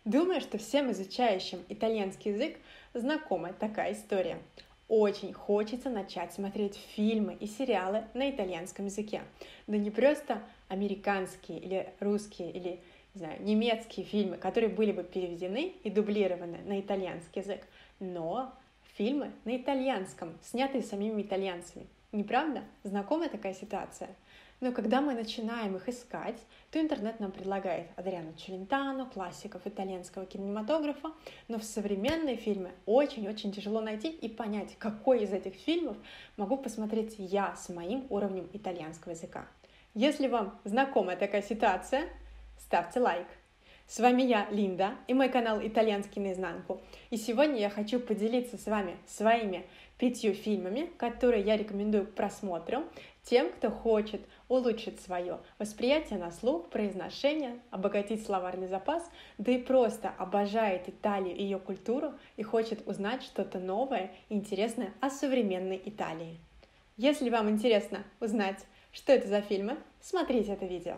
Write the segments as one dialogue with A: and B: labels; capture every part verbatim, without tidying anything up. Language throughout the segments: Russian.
A: Думаю, что всем изучающим итальянский язык знакома такая история. Очень хочется начать смотреть фильмы и сериалы на итальянском языке. Да не просто американские или русские или не знаю, немецкие фильмы, которые были бы переведены и дублированы на итальянский язык, но фильмы на итальянском, снятые самими итальянцами. Не правда? Знакома такая ситуация? Но когда мы начинаем их искать, то интернет нам предлагает Адриано Челентано, классиков итальянского кинематографа, но в современные фильмы очень-очень тяжело найти и понять, какой из этих фильмов могу посмотреть я с моим уровнем итальянского языка. Если вам знакома такая ситуация, ставьте лайк. С вами я, Линда, и мой канал «Итальянский наизнанку». И сегодня я хочу поделиться с вами своими пятью фильмами, которые я рекомендую к просмотру тем, кто хочет улучшить свое восприятие на слух, произношение, обогатить словарный запас, да и просто обожает Италию и ее культуру и хочет узнать что-то новое и интересное о современной Италии. Если вам интересно узнать, что это за фильмы, смотрите это видео.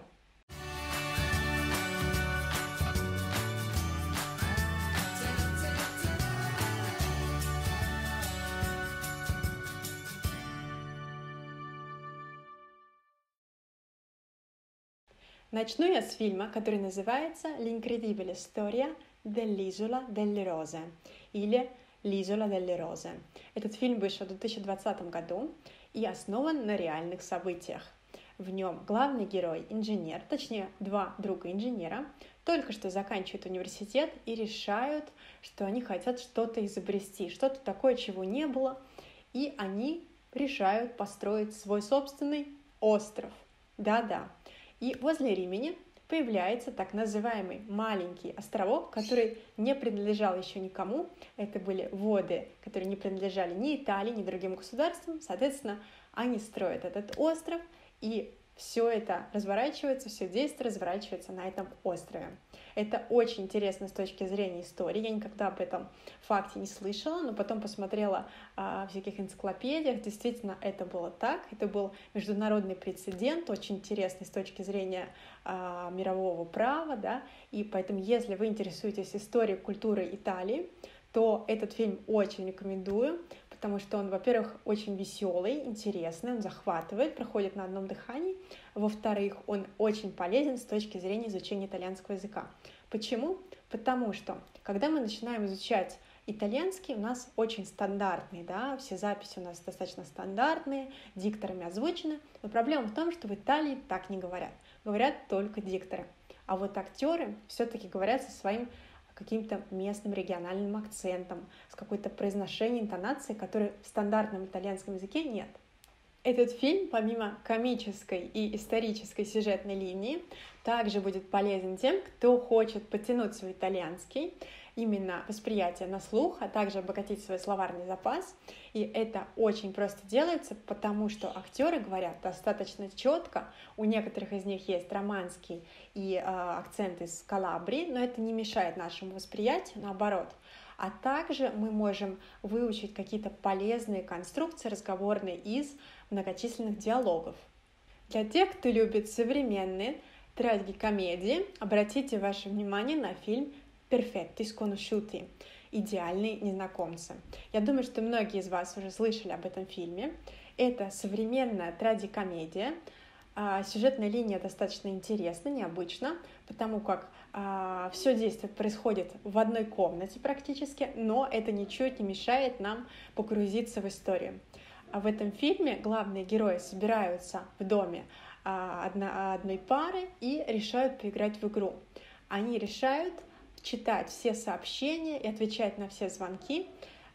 A: Начну я с фильма, который называется «L'incredibile storia dell'isola delle rose» или «L'isola delle rose». Этот фильм вышел в две тысячи двадцатом году и основан на реальных событиях. В нем главный герой – инженер, точнее, два друга инженера, только что заканчивают университет и решают, что они хотят что-то изобрести, что-то такое, чего не было, и они решают построить свой собственный остров. Да-да. И возле Римени появляется так называемый маленький островок, который не принадлежал еще никому. Это были воды, которые не принадлежали ни Италии, ни другим государствам. Соответственно, они строят этот остров, и все это разворачивается, все действие разворачивается на этом острове. Это очень интересно с точки зрения истории. Я никогда об этом факте не слышала, но потом посмотрела а, в всяких энциклопедиях. Действительно, это было так. Это был международный прецедент, очень интересный с точки зрения а, мирового права. Да? И поэтому, если вы интересуетесь историей, культурой Италии, то этот фильм очень рекомендую, потому что он, во-первых, очень веселый, интересный, он захватывает, проходит на одном дыхании. Во-вторых, он очень полезен с точки зрения изучения итальянского языка. Почему? Потому что, когда мы начинаем изучать итальянский, у нас очень стандартный, да, все записи у нас достаточно стандартные, дикторами озвучены, но проблема в том, что в Италии так не говорят, говорят только дикторы. А вот актеры все-таки говорят со своим каким-то местным региональным акцентом, с какой-то произношением, интонацией, которой в стандартном итальянском языке нет. Этот фильм, помимо комической и исторической сюжетной линии, также будет полезен тем, кто хочет подтянуть свой итальянский, именно восприятие на слух, а также обогатить свой словарный запас. И это очень просто делается, потому что актеры говорят достаточно четко. У некоторых из них есть романский и э, акцент из Калабрии, но это не мешает нашему восприятию, наоборот. А также мы можем выучить какие-то полезные конструкции разговорные из многочисленных диалогов. Для тех, кто любит современные трагикомедии, обратите ваше внимание на фильм «Perfetti sconosciuti» – «Идеальные незнакомцы». Я думаю, что многие из вас уже слышали об этом фильме. Это современная трагикомедия. Сюжетная линия достаточно интересна, необычна, потому как а, все действие происходит в одной комнате практически, но это ничуть не мешает нам погрузиться в историю. А в этом фильме главные герои собираются в доме а, одна, одной пары и решают поиграть в игру. Они решают читать все сообщения и отвечать на все звонки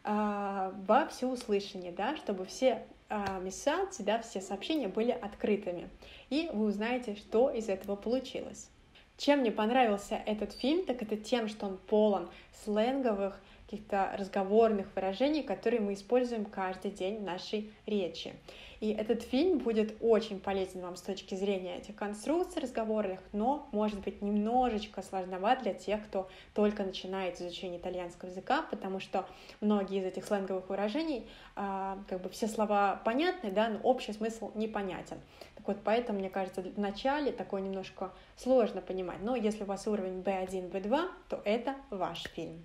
A: э, во всеуслышание, да, чтобы все э, месседжи, да, все сообщения были открытыми. И вы узнаете, что из этого получилось. Чем мне понравился этот фильм, так это тем, что он полон сленговых, каких-то разговорных выражений, которые мы используем каждый день в нашей речи. И этот фильм будет очень полезен вам с точки зрения этих конструкций разговорных, но, может быть, немножечко сложноват для тех, кто только начинает изучение итальянского языка, потому что многие из этих сленговых выражений, как бы все слова понятны, да, но общий смысл непонятен. Так вот, поэтому, мне кажется, в начале такое немножко сложно понимать. Но если у вас уровень би один, би два, то это ваш фильм.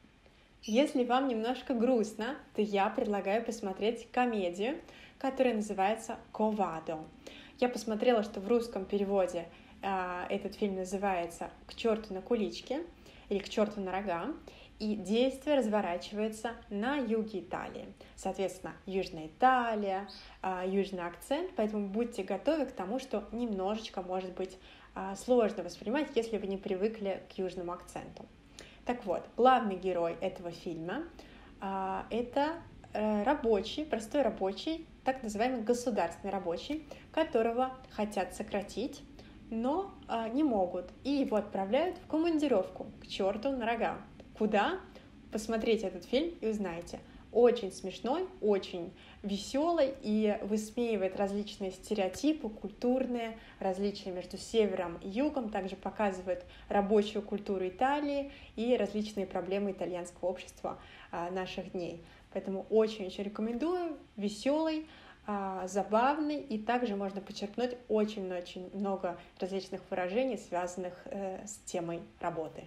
A: Если вам немножко грустно, то я предлагаю посмотреть комедию, которая называется «Ковадо». Я посмотрела, что в русском переводе э, этот фильм называется «К черту на куличке» или «К черту на рога», и действие разворачивается на юге Италии. Соответственно, Южная Италия, э, южный акцент, поэтому будьте готовы к тому, что немножечко может быть э, сложно воспринимать, если вы не привыкли к южному акценту. Так вот, главный герой этого фильма а, – это э, рабочий, простой рабочий, так называемый государственный рабочий, которого хотят сократить, но а, не могут, и его отправляют в командировку к черту на рога. Куда? Посмотрите этот фильм и узнаете. Очень смешной, очень веселый и высмеивает различные стереотипы, культурные различия между севером и югом, также показывает рабочую культуру Италии и различные проблемы итальянского общества а, наших дней. Поэтому очень-очень рекомендую, веселый, а, забавный, и также можно почерпнуть очень-очень много различных выражений, связанных э, с темой работы.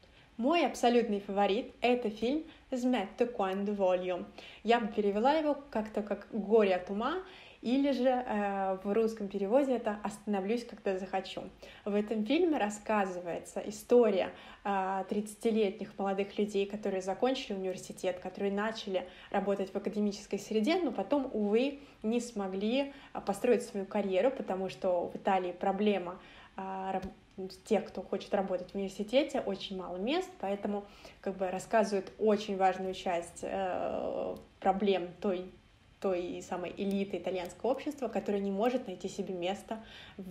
A: Мой абсолютный фаворит – это фильм «Smetto quando voglio». Я бы перевела его как-то как «Горе от ума», или же э, в русском переводе это «Остановлюсь, когда захочу». В этом фильме рассказывается история э, тридцатилетних молодых людей, которые закончили университет, которые начали работать в академической среде, но потом, увы, не смогли построить свою карьеру, потому что в Италии проблема э, тех, кто хочет работать в университете, очень мало мест, поэтому как бы рассказывают очень важную часть э, проблем той, той самой элиты итальянского общества, которая не может найти себе место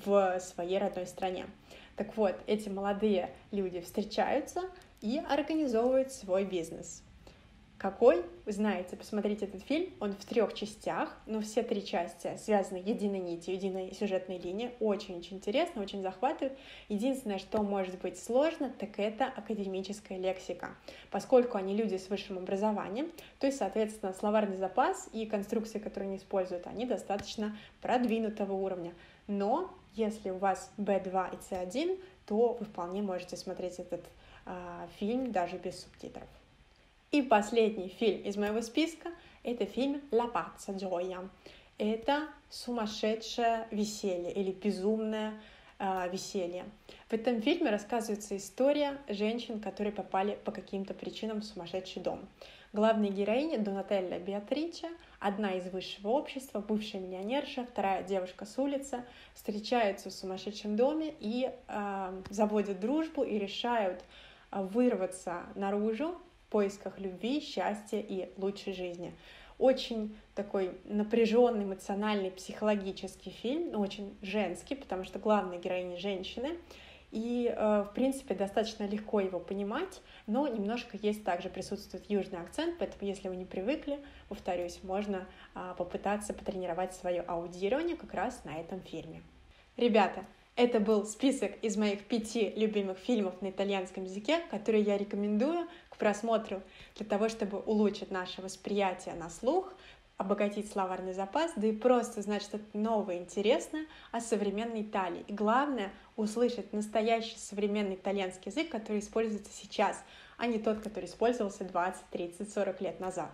A: в своей родной стране. Так вот, эти молодые люди встречаются и организовывают свой бизнес. Какой? Вы знаете, посмотрите этот фильм, он в трех частях, но все три части связаны единой нитью, единой сюжетной линией, очень-очень интересно, очень захватывает. Единственное, что может быть сложно, так это академическая лексика, поскольку они люди с высшим образованием, то есть, соответственно, словарный запас и конструкции, которые они используют, они достаточно продвинутого уровня. Но если у вас би два и си один, то вы вполне можете смотреть этот э, фильм даже без субтитров. И последний фильм из моего списка – это фильм «La pazza gioia». Это сумасшедшее веселье или безумное э, веселье. В этом фильме рассказывается история женщин, которые попали по каким-то причинам в сумасшедший дом. Главная героиня Донателла Беатриче, одна из высшего общества, бывшая миллионерша, вторая девушка с улицы, встречаются в сумасшедшем доме и э, заводят дружбу и решают э, вырваться наружу в поисках любви, счастья и лучшей жизни. Очень такой напряженный, эмоциональный, психологический фильм, очень женский, потому что главная героиня женщины, и, в принципе, достаточно легко его понимать, но немножко есть также присутствует южный акцент, поэтому, если вы не привыкли, повторюсь, можно попытаться потренировать свое аудирование как раз на этом фильме. Ребята, это был список из моих пяти любимых фильмов на итальянском языке, которые я рекомендую к просмотру для того, чтобы улучшить наше восприятие на слух, обогатить словарный запас, да и просто узнать что-то новое, интересное о современной Италии. И главное, услышать настоящий современный итальянский язык, который используется сейчас, а не тот, который использовался двадцать, тридцать, сорок лет назад.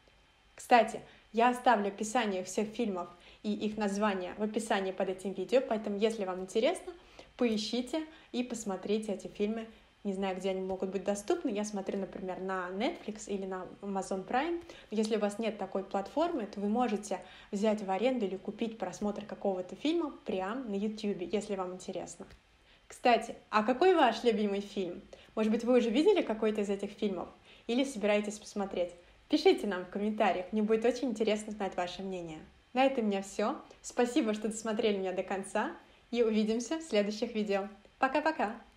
A: Кстати, я оставлю описание всех фильмов и их названия в описании под этим видео, поэтому, если вам интересно, поищите и посмотрите эти фильмы. Не знаю, где они могут быть доступны. Я смотрю, например, на Netflix или на Amazon Prime. Если у вас нет такой платформы, то вы можете взять в аренду или купить просмотр какого-то фильма прямо на YouTube, если вам интересно. Кстати, а какой ваш любимый фильм? Может быть, вы уже видели какой-то из этих фильмов? Или собираетесь посмотреть? Пишите нам в комментариях, мне будет очень интересно знать ваше мнение. На этом у меня все. Спасибо, что досмотрели меня до конца. И увидимся в следующих видео. Пока-пока!